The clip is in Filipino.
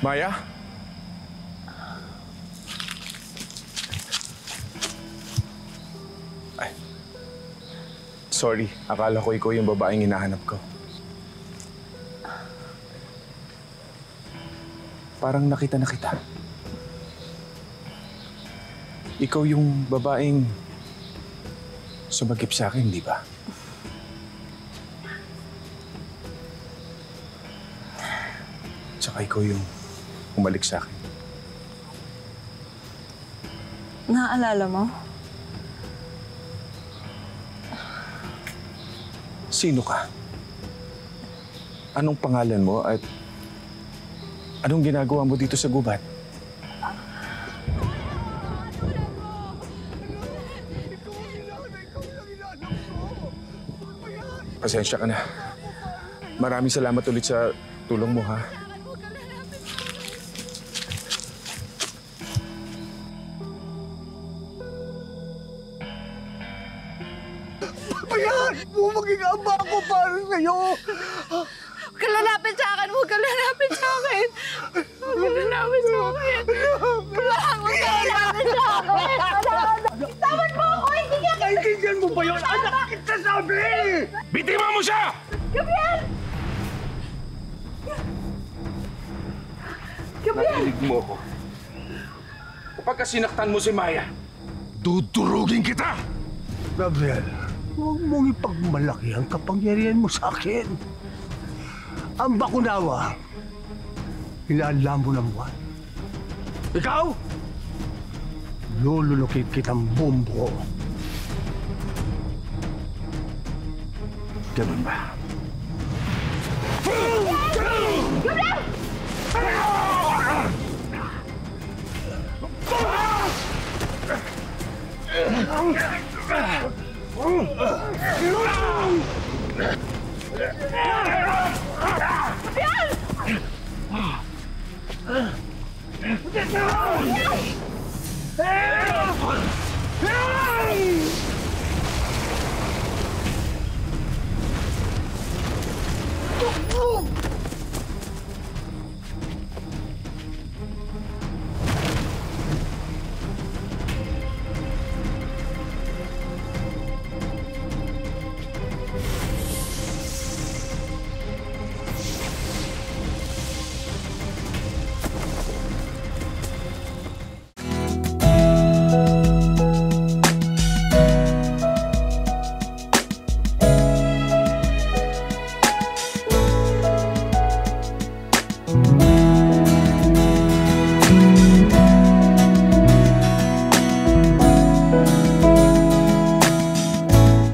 Maya? Ay. Sorry, akala ko ikaw yung babaeng hinahanap ko. Parang nakita na kita. Ikaw yung babaeng sumagip sa akin, di ba? Tsaka ikaw yung umalik sa akin. Naaalala mo? Sino ka? Anong pangalan mo at anong ginagawa mo dito sa gubat? Pasensya ka na. Maraming salamat ulit sa tulong mo, ha? Ayan! Maging ama ko para sa'yo! Huwag ka lalapit sa akin! Huwag ka lalapit sa akin! Huwag ka lalapit sa akin! Huwag ka lalapit sa akin! Tawan mo ako! Hindi ka... Naintindihan mo ba yun? Anak kita sabi! Bitima mo siya! Gabriel! Gabriel! Narinig mo ko. Kapag sinaktan mo si Maya, Tuturugin kita! Gabriel, huwag mong ipagmalaki ang kapangyarihan mo sa akin. Ang bakunawa, ilalam mo ng buwan. Ikaw, lululukit kitang bumbo. ganun ba?